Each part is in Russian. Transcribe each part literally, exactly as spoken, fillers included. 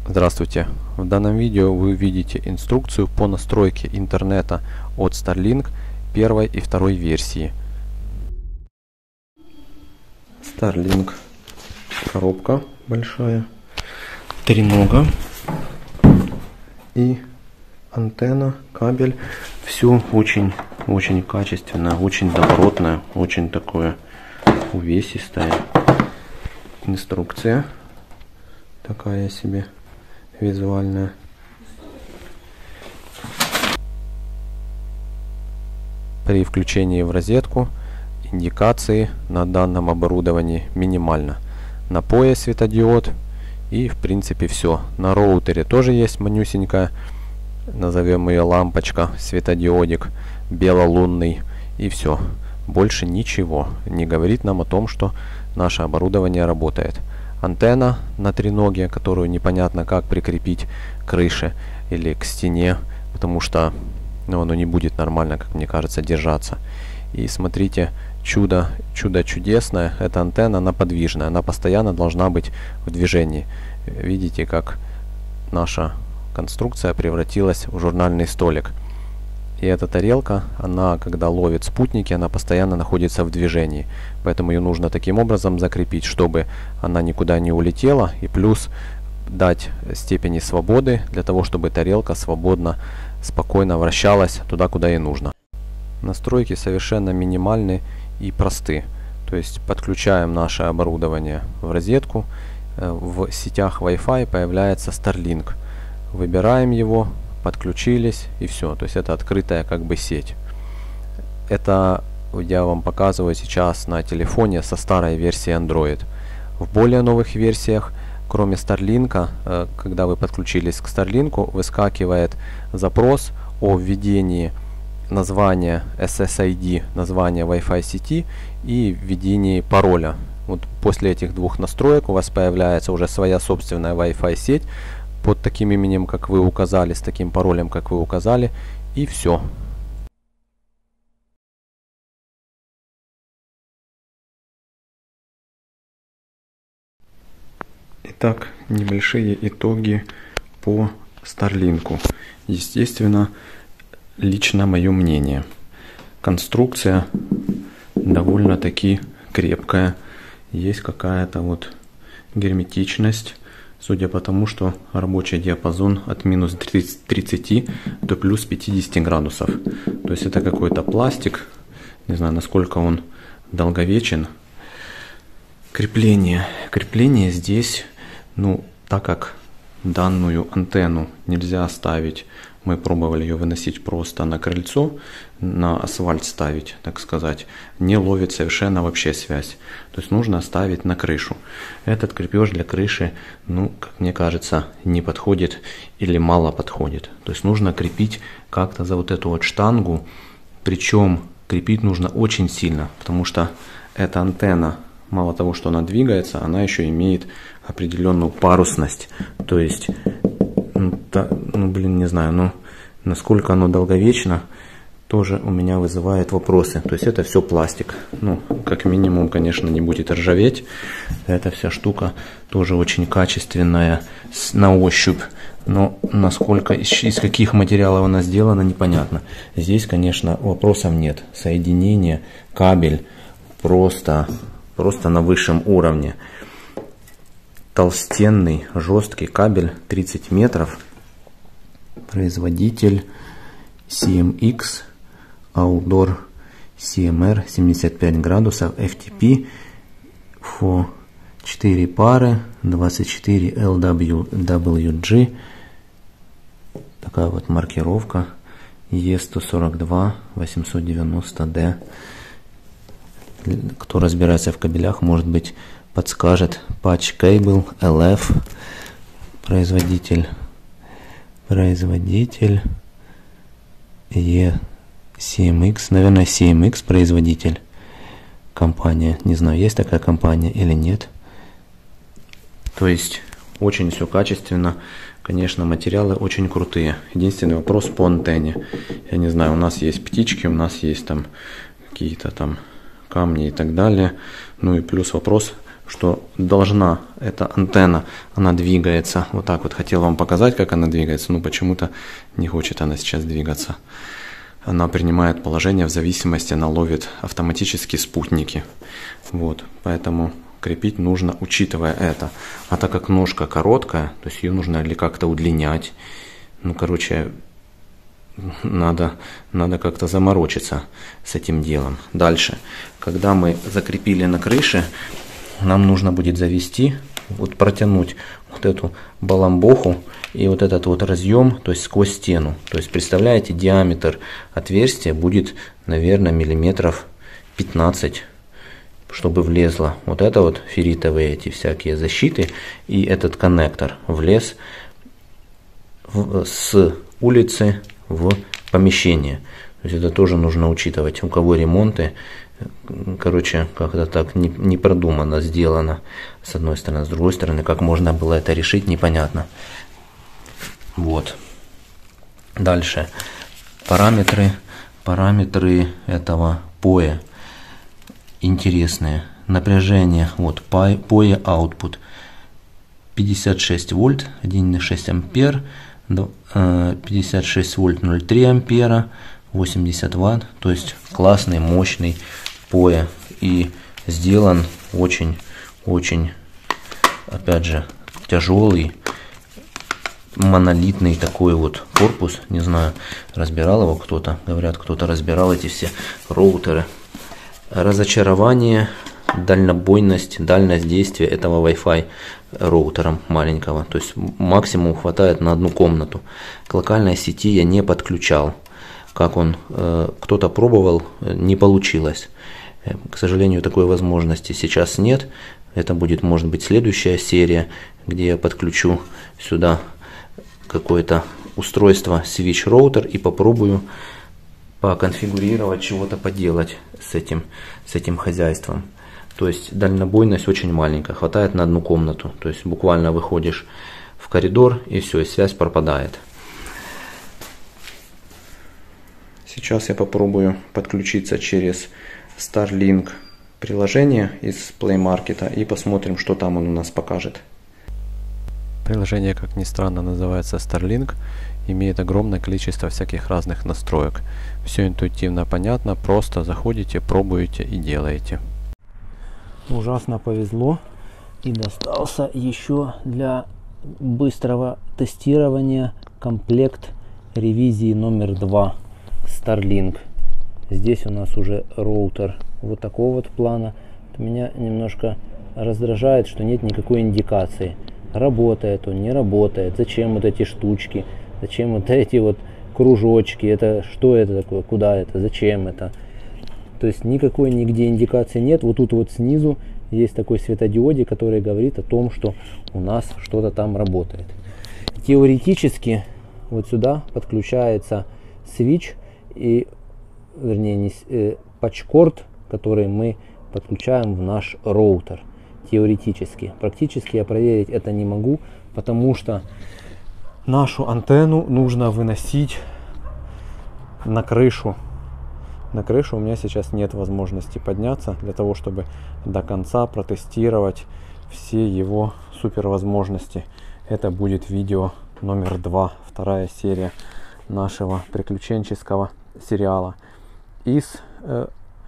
Здравствуйте! В данном видео вы увидите инструкцию по настройке интернета от Starlink первой и второй версии. Starlink коробка большая, тренога и антенна, кабель. Все очень очень качественно, очень добротное, очень такое увесистое. Инструкция такая себе визуальная. При включении в розетку индикации на данном оборудовании минимально. На пояс светодиод и в принципе все. На роутере тоже есть манюсенькая, назовем ее лампочка, светодиодик белолунный, и все. Больше ничего не говорит нам о том, что наше оборудование работает. Антенна на треноге, которую непонятно как прикрепить к крыше или к стене, потому что ну, оно не будет нормально, как мне кажется, держаться. И смотрите, чудо, чудо чудесное, эта антенна, она подвижная, она постоянно должна быть в движении. Видите, как наша конструкция превратилась в журнальный столик. И эта тарелка, она, когда ловит спутники, она постоянно находится в движении. Поэтому ее нужно таким образом закрепить, чтобы она никуда не улетела. И плюс дать степени свободы, для того, чтобы тарелка свободно, спокойно вращалась туда, куда ей нужно. Настройки совершенно минимальны и просты. То есть подключаем наше оборудование в розетку. В сетях Wi-Fi появляется Starlink. Выбираем его. Подключились и все. То есть это открытая как бы сеть. Это я вам показываю сейчас на телефоне со старой версии Android. В более новых версиях, кроме Starlink, когда вы подключились к Starlink, выскакивает запрос о введении названия эс эс ай ди, названия Wi-Fi сети и введении пароля. Вот после этих двух настроек у вас появляется уже своя собственная Wi-Fi сеть под таким именем, как вы указали, с таким паролем, как вы указали, и все. Итак, небольшие итоги по Starlink. Естественно, лично мое мнение. Конструкция довольно-таки крепкая. Есть какая-то вот герметичность. Судя по тому, что рабочий диапазон от минус тридцати до плюс пятидесяти градусов. То есть это какой-то пластик. Не знаю, насколько он долговечен. Крепление. Крепление здесь, ну, так как данную антенну нельзя ставить, мы пробовали ее выносить просто на крыльцо, на асфальт ставить, так сказать, не ловит совершенно вообще связь. То есть нужно ставить на крышу. Этот крепеж для крыши, ну, как мне кажется, не подходит или мало подходит. То есть нужно крепить как-то за вот эту вот штангу, причем крепить нужно очень сильно, потому что эта антенна, мало того, что она двигается, она еще имеет определенную парусность. То есть, ну, та, ну блин, не знаю, ну, насколько оно долговечно, тоже у меня вызывает вопросы. То есть это все пластик. Ну, как минимум, конечно, не будет ржаветь. Эта вся штука тоже очень качественная на ощупь. Но насколько, из, из каких материалов она сделана, непонятно. Здесь, конечно, вопросов нет. Соединение, кабель просто, просто на высшем уровне. Толстенный, жесткий кабель тридцать метров. Производитель си эм икс Outdoor си эм ар семьдесят пять градусов эф ти пи фо четыре пары двадцать четыре эл дабл ю джи. Такая вот маркировка и сто сорок два восемьсот девяносто дэ. Кто разбирается в кабелях, может быть, подскажет. Patch Cable эл эф. Производитель. Производитель и си эм икс. Наверное, си эм икс производитель. Компания. Не знаю, есть такая компания или нет. То есть очень все качественно. Конечно, материалы очень крутые. Единственный вопрос по антенне. Я не знаю, у нас есть птички, у нас есть там какие-то там камни и так далее. Ну и плюс вопрос, что должна эта антенна, она двигается. Вот так вот хотел вам показать, как она двигается, но почему-то не хочет она сейчас двигаться. Она принимает положение в зависимости, она ловит автоматически спутники. Вот, поэтому крепить нужно, учитывая это. А так как ножка короткая, то есть ее нужно или как-то удлинять. Ну, короче, надо, надо как-то заморочиться с этим делом. Дальше, когда мы закрепили на крыше, нам нужно будет завести, вот протянуть вот эту баламбоху и вот этот вот разъем, то есть сквозь стену. То есть представляете, диаметр отверстия будет, наверное, миллиметров пятнадцать, чтобы влезло вот это вот ферритовые эти всякие защиты, и этот коннектор влез в, с улицы в помещение. То есть это тоже нужно учитывать. У кого ремонты, короче, как-то так не, не продумано сделано, с одной стороны, с другой стороны, как можно было это решить, непонятно. Вот. Дальше. Параметры, параметры этого поя интересные. Напряжение, вот, поя output пятьдесят шесть вольт, один и шесть ампер, пятьдесят шесть вольт, ноль целых три ампера, восемьдесят ватт, то есть классный, мощный поя, и сделан очень, очень, опять же, тяжелый, монолитный такой вот корпус. Не знаю, разбирал его кто-то, говорят, кто-то разбирал эти все роутеры. Разочарование, дальнобойность, дальность действия этого Wi-Fi роутера маленького, то есть максимум хватает на одну комнату. К локальной сети я не подключал, как он, э, кто-то пробовал, не получилось. К сожалению, такой возможности сейчас нет. Это будет, может быть, следующая серия, где я подключу сюда какое-то устройство switch роутер и попробую поконфигурировать, чего-то поделать с этим, с этим хозяйством. То есть дальнобойность очень маленькая, хватает на одну комнату. То есть буквально выходишь в коридор и все, и связь пропадает. Сейчас я попробую подключиться через Starlink приложение из Play Market и посмотрим, что там он у нас покажет. Приложение, как ни странно, называется Starlink, имеет огромное количество всяких разных настроек. Все интуитивно понятно, просто заходите, пробуете и делаете. Ужасно повезло, и достался еще для быстрого тестирования комплект ревизии номер два Starlink. Здесь у нас уже роутер вот такого вот плана. Меня немножко раздражает, что нет никакой индикации, работает он, не работает, зачем вот эти штучки, зачем вот эти вот кружочки, это что это такое, куда это, зачем это. То есть никакой нигде индикации нет. Вот тут вот снизу есть такой светодиодик, который говорит о том, что у нас что-то там работает. Теоретически вот сюда подключается switch и, вернее, не, э, патчкорд, который мы подключаем в наш роутер. Теоретически. Практически я проверить это не могу, потому что нашу антенну нужно выносить на крышу. На крышу у меня сейчас нет возможности подняться для того, чтобы до конца протестировать все его супер возможности. Это будет видео номер два, вторая серия нашего приключенческого сериала. Из э,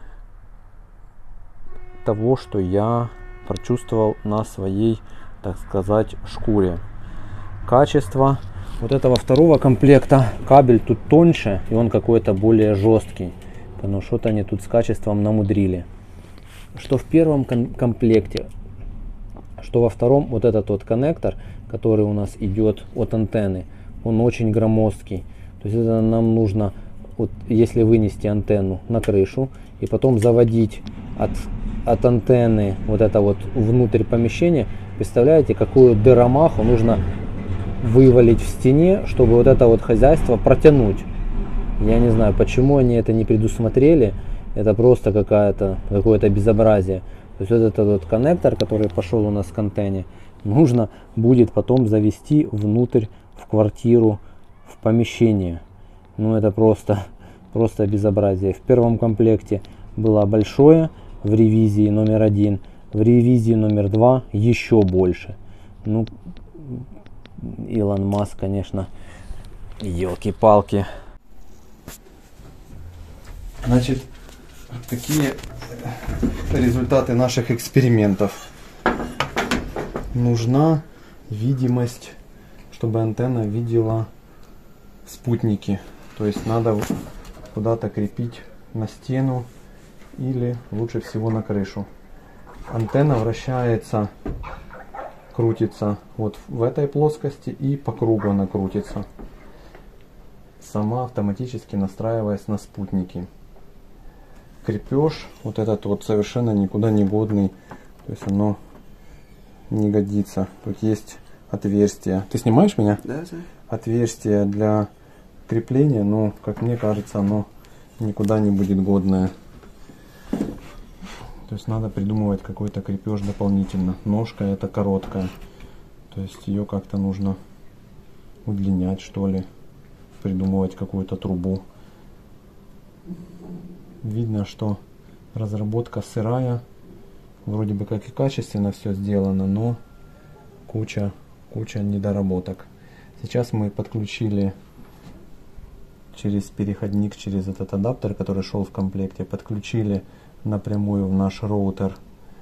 того, что я прочувствовал на своей, так сказать, шкуре. Качество вот этого второго комплекта, кабель тут тоньше, и он какой-то более жесткий. Но что-то они тут с качеством намудрили. Что в первом комплекте, что во втором, вот этот вот коннектор, который у нас идет от антенны, он очень громоздкий. То есть это нам нужно, вот, если вынести антенну на крышу и потом заводить от, от антенны вот это вот внутрь помещения, представляете, какую дыромаху нужно вывалить в стене, чтобы вот это вот хозяйство протянуть. Я не знаю, почему они это не предусмотрели. Это просто какая-то какое-то безобразие. То есть вот этот вот коннектор, который пошел у нас к антенне, нужно будет потом завести внутрь в квартиру, в помещение. Ну это просто, просто безобразие. В первом комплекте было большое, в ревизии номер один, в ревизии номер два еще больше. Ну, Илон Маск, конечно, елки-палки. Значит, какие результаты наших экспериментов? Нужна видимость, чтобы антенна видела спутники. То есть надо куда-то крепить на стену или лучше всего на крышу. Антенна вращается, крутится вот в этой плоскости и по кругу она крутится, сама автоматически настраиваясь на спутники. Крепеж вот этот вот совершенно никуда не годный, то есть оно не годится. Тут есть отверстие. Ты снимаешь меня? Да, да. Отверстие для крепления, но, как мне кажется, оно никуда не будет годное. То есть надо придумывать какой-то крепеж дополнительно. Ножка это короткая, то есть ее как-то нужно удлинять, что ли, придумывать какую-то трубу. Видно, что разработка сырая, вроде бы как и качественно все сделано, но куча, куча недоработок. Сейчас мы подключили через переходник, через этот адаптер, который шел в комплекте, подключили напрямую в наш роутер,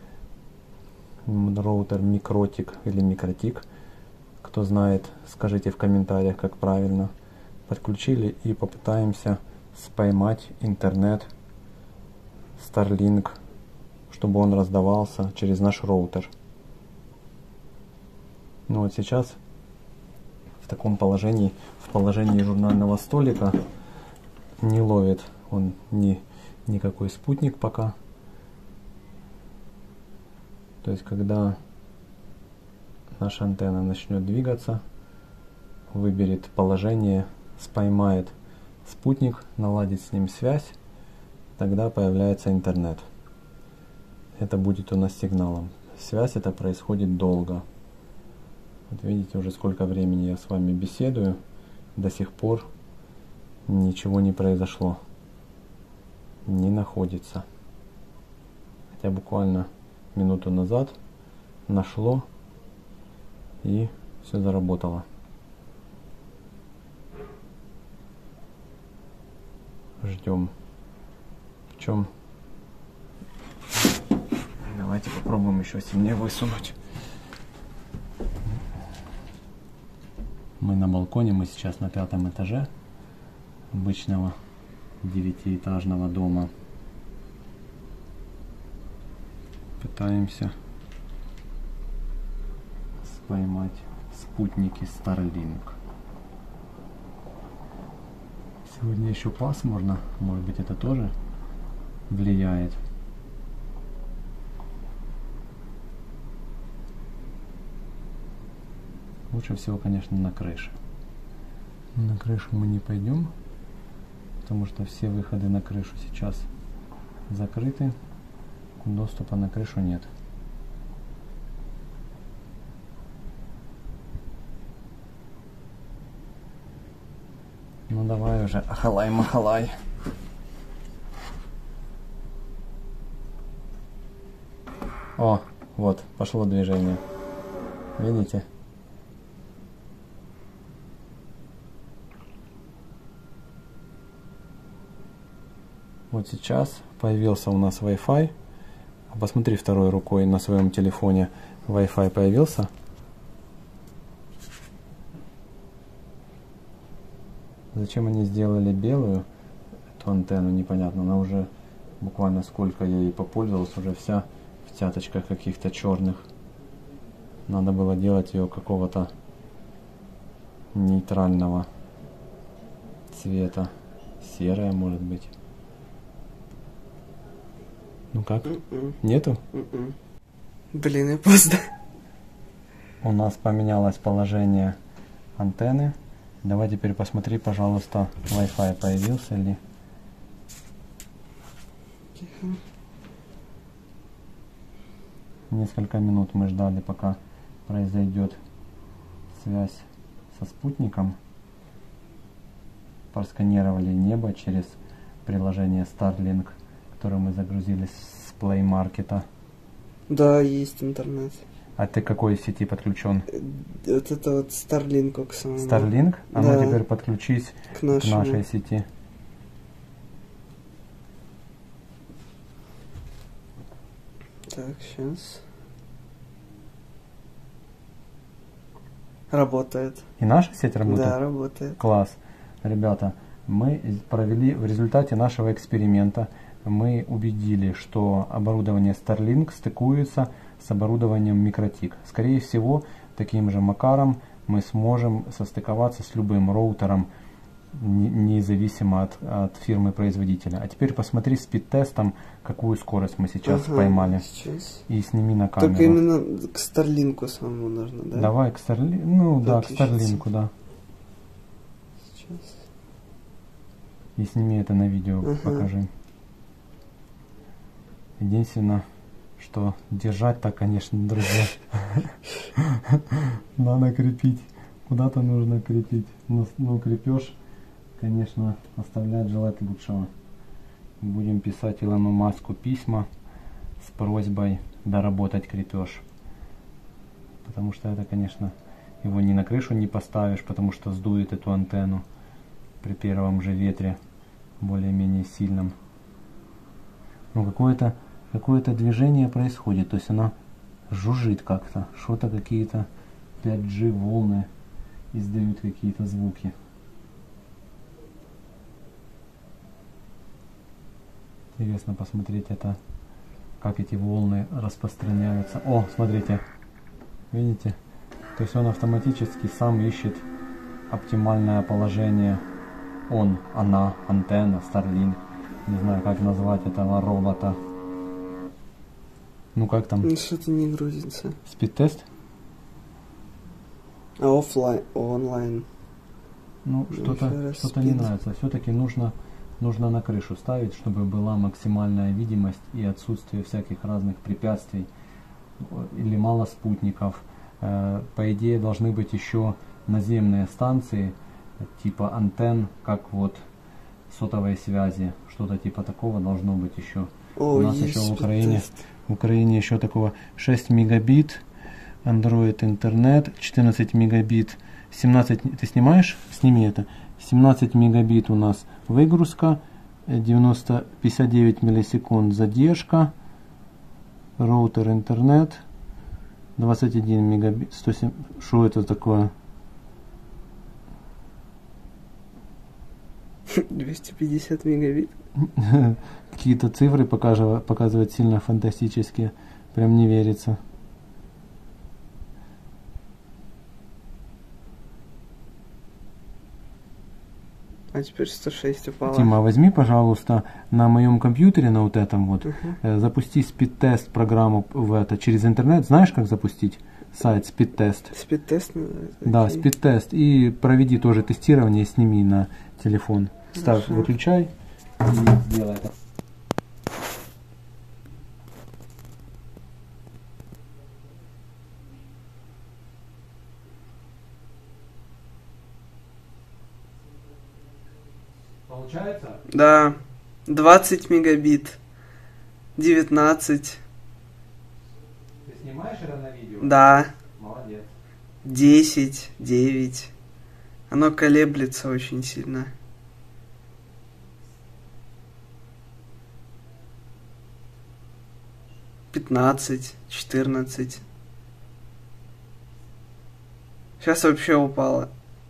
роутер Микротик или Микротик. Кто знает, скажите в комментариях, как правильно. Подключили и попытаемся споймать интернет Starlink, чтобы он раздавался через наш роутер. Ну вот сейчас в таком положении, в положении журнального столика, не ловит он ни, никакой спутник пока. То есть когда наша антенна начнет двигаться, выберет положение, споймает спутник, наладит с ним связь, тогда появляется интернет. Это будет у нас сигналом. Связь это происходит долго. Вот видите, уже сколько времени я с вами беседую, до сих пор ничего не произошло, не находится. Хотя буквально минуту назад нашло и все заработало. Ждем. В чем? Давайте попробуем еще сильнее высунуть. Мы на балконе, мы сейчас на пятом этаже обычного девятиэтажного дома. Пытаемся поймать спутники Starlink. Сегодня еще пасмурно, может быть это тоже влияет. Лучше всего, конечно, на крыше. На крышу мы не пойдем, потому что все выходы на крышу сейчас закрыты. Доступа на крышу нет. Ну давай уже, ахалай-махалай. О, вот, пошло движение. Видите? Вот сейчас появился у нас Wi-Fi. Посмотри второй рукой на своем телефоне. Wi-Fi появился. Зачем они сделали белую эту антенну, непонятно. Она уже буквально сколько я ей попользовался, уже вся в цяточках каких-то черных. Надо было делать ее какого-то нейтрального цвета. Серая, может быть. Ну как? Mm-mm. Нету? Mm-mm. Блин, я поздно. У нас поменялось положение антенны. Давай теперь посмотри, пожалуйста, Wi-Fi появился ли. Тихо. Несколько минут мы ждали, пока произойдет связь со спутником. Просканировали небо через приложение Starlink, которое мы загрузили с Play Market. Да, есть интернет. А ты к какой сети подключен? Э, Вот это вот Starlink к самому. Starlink? А Да. ну теперь подключись К к нашему. нашей сети. Так, сейчас. Работает. И наша сеть работает? Да, работает. Класс. Ребята, мы провели в результате нашего эксперимента, мы убедили, что оборудование Starlink стыкуется с оборудованием MikroTik. Скорее всего, таким же макаром мы сможем состыковаться с любым роутером, не- независимо от, от фирмы-производителя. А теперь посмотри спид-тестом, какую скорость мы сейчас Ага, поймали. Сейчас. И сними на камеру. Только именно к Старлинку самому нужно, да? Давай к Starlink, ну да, к Подключиться. Starlink, да. Сейчас. И сними это на видео, Ага. покажи. Единственное, что держать-то, конечно, друзья. Надо крепить. Куда-то нужно крепить. Ну, ну крепеж, конечно, оставляет желать лучшего. Будем писать Илону Маску письма с просьбой доработать крепеж. Потому что это, конечно, его ни на крышу не поставишь, потому что сдует эту антенну при первом же ветре, более-менее сильном. Ну, какое-то какое-то движение происходит, то есть она жужжит как-то, что-то какие-то пять джи волны издают какие-то звуки. Интересно посмотреть это, как эти волны распространяются. О, смотрите, видите? То есть он автоматически сам ищет оптимальное положение. Он, она, антенна, Starlink. Не знаю, как назвать этого робота. Ну как там? Ну, что-то не грузится. Спид-тест? А офлайн, онлайн. Ну, Ну, что-то еще раз что-то не спид. нравится. Все-таки нужно, нужно на крышу ставить, чтобы была максимальная видимость и отсутствие всяких разных препятствий. Или мало спутников. Э, По идее, должны быть еще наземные станции, типа антенн, как вот сотовой связи. Что-то типа такого должно быть еще. О, У нас есть еще в Украине, спид-тест. в Украине еще такого шесть мегабит, Android интернет, четырнадцать мегабит, семнадцать, ты снимаешь? Сними это. семнадцать мегабит у нас выгрузка, девяносто пятьдесят девять миллисекунд задержка, роутер интернет, двадцать один мегабит, сто семь, что это такое? двести пятьдесят мегабит. Какие-то цифры показывают, показывают сильно фантастические, прям не верится. А теперь сто шесть упало. Тима, возьми, пожалуйста, на моем компьютере, на вот этом вот, Мгм. э, запусти спид-тест программу в это через интернет. Знаешь, как запустить сайт спид-тест? Спид-тест надо? Да, Окей. спид-тест. И проведи тоже тестирование, сними на телефон. Ставь, Хорошо. выключай и сделай это. Получается? Да. двадцать мегабит. девятнадцать. Ты снимаешь это на видео? Да. Молодец. десять. девять. Оно колеблется очень сильно. пятнадцать. четырнадцать. Сейчас вообще упало.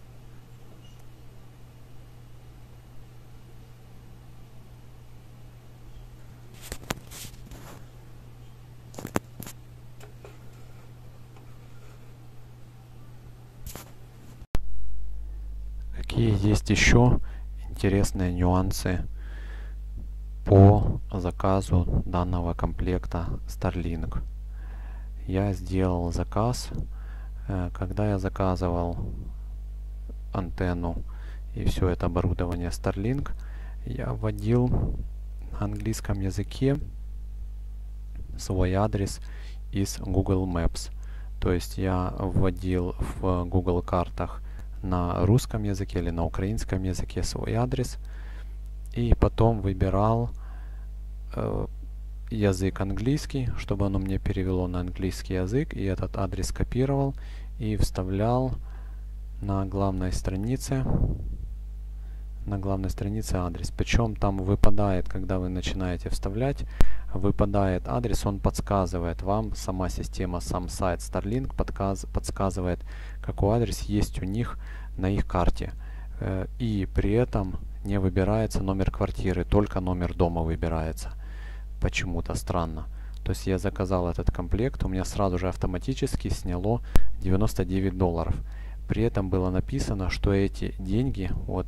Какие есть еще интересные нюансы по заказу данного комплекта Starlink? Я сделал заказ. э, Когда я заказывал антенну и все это оборудование Starlink, я вводил на английском языке свой адрес из Google Maps. То есть я вводил в Google картах на русском языке или на украинском языке свой адрес и потом выбирал э, язык английский, чтобы оно мне перевело на английский язык, и этот адрес копировал и вставлял на главной странице, на главной странице адрес. Причем там выпадает, когда вы начинаете вставлять, выпадает адрес, он подсказывает вам, сама система, сам сайт Starlink подказ, подсказывает, какой адрес есть у них на их карте. И при этом не выбирается номер квартиры, только номер дома выбирается. Почему-то странно. То есть я заказал этот комплект, у меня сразу же автоматически сняло девяносто девять долларов. При этом было написано, что эти деньги вот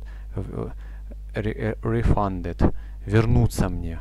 refunded, вернутся мне.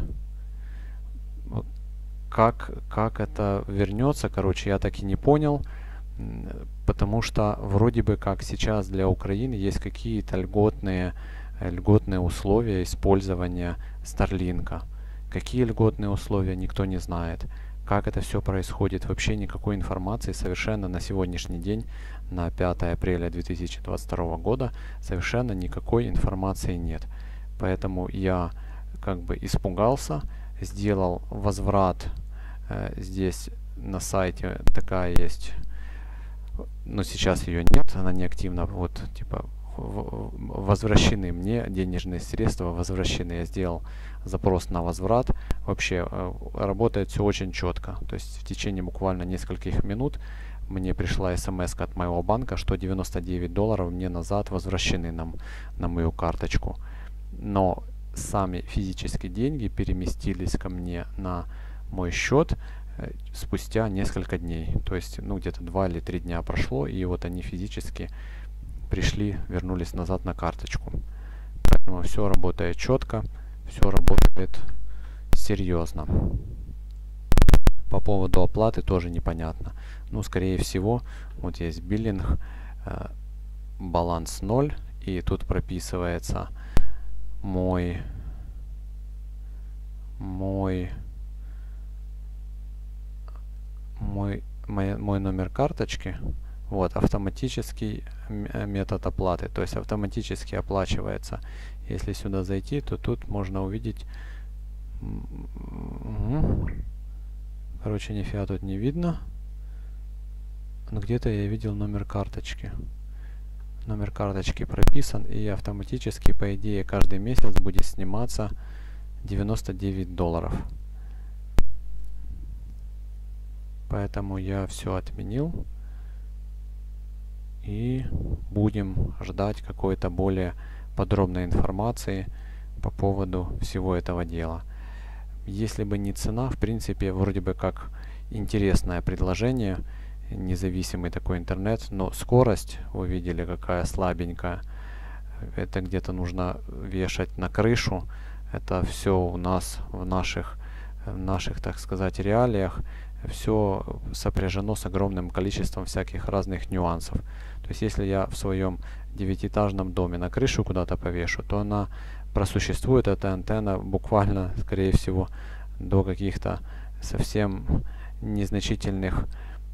Как, как это вернется, короче, я так и не понял, потому что вроде бы как сейчас для Украины есть какие-то льготные, льготные условия использования Starlink. Какие льготные условия, никто не знает. Как это все происходит, вообще никакой информации совершенно на сегодняшний день, на пятое апреля две тысячи двадцать второго года, совершенно никакой информации нет. Поэтому я как бы испугался, сделал возврат. Э, здесь на сайте такая есть, но сейчас ее нет, она не активна. Вот типа возвращены мне денежные средства, возвращены. Я сделал запрос на возврат. Вообще э, работает все очень четко. То есть в течение буквально нескольких минут мне пришла смс от моего банка, что девяносто девять долларов мне назад возвращены нам на мою карточку. Но сами физические деньги переместились ко мне на мой счет э, спустя несколько дней. То есть ну где-то два или три дня прошло, и вот они физически пришли, вернулись назад на карточку. Поэтому все работает четко, все работает серьезно. По поводу оплаты тоже непонятно. Ну, скорее всего, вот есть биллинг, э, баланс ноль, и тут прописывается мой, мой, мой, мой, мой номер карточки. Вот, автоматический метод оплаты, то есть автоматически оплачивается. Если сюда зайти, то тут можно увидеть, угу. Короче, нифига тут не видно, но где-то я видел номер карточки. Номер карточки прописан, и автоматически, по идее, каждый месяц будет сниматься девяносто девять долларов. Поэтому я все отменил. И будем ждать какой-то более подробной информации по поводу всего этого дела. Если бы не цена, в принципе, вроде бы как интересное предложение, независимый такой интернет, но скорость, вы видели, какая слабенькая. Это где-то нужно вешать на крышу. Это все у нас в наших, в наших, так сказать, реалиях. Все сопряжено с огромным количеством всяких разных нюансов. То есть если я в своем девятиэтажном доме на крышу куда-то повешу, то она просуществует, эта антенна, буквально, скорее всего, до каких-то совсем незначительных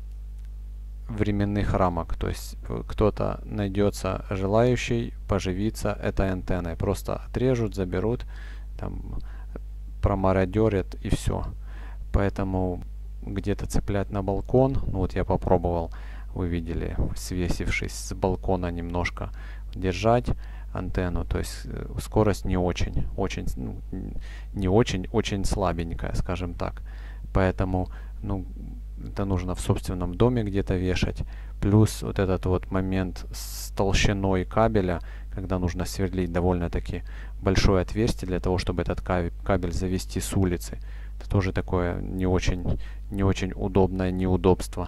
временных рамок. То есть кто-то найдется желающий поживиться этой антенной. Просто отрежут, заберут, там, промародерят и все. Поэтому где-то цеплять на балкон, ну вот я попробовал, вы видели, свесившись с балкона немножко держать антенну, то есть скорость не очень, очень, ну, не очень, очень слабенькая, скажем так. Поэтому, ну, это нужно в собственном доме где-то вешать. Плюс вот этот вот момент с толщиной кабеля, когда нужно сверлить довольно-таки большое отверстие для того, чтобы этот кабель завести с улицы. Это тоже такое не очень, не очень удобное неудобство.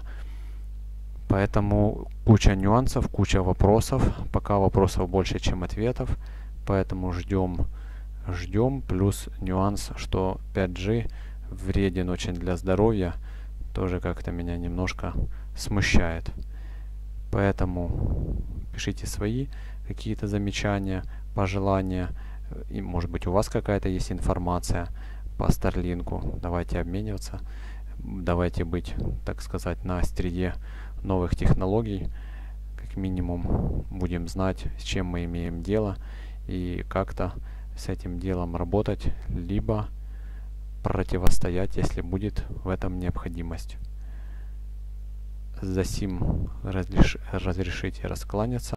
Поэтому куча нюансов, куча вопросов. Пока вопросов больше, чем ответов. Поэтому ждем, ждем. Плюс нюанс, что пять джи вреден очень для здоровья. Тоже как-то меня немножко смущает. Поэтому пишите свои какие-то замечания, пожелания. И может быть у вас какая-то есть информация по Starlink. Давайте обмениваться. Давайте быть, так сказать, на острие новых технологий. Как минимум будем знать, с чем мы имеем дело, и как-то с этим делом работать, либо противостоять, если будет в этом необходимость. За сим разреш... разрешите раскланяться.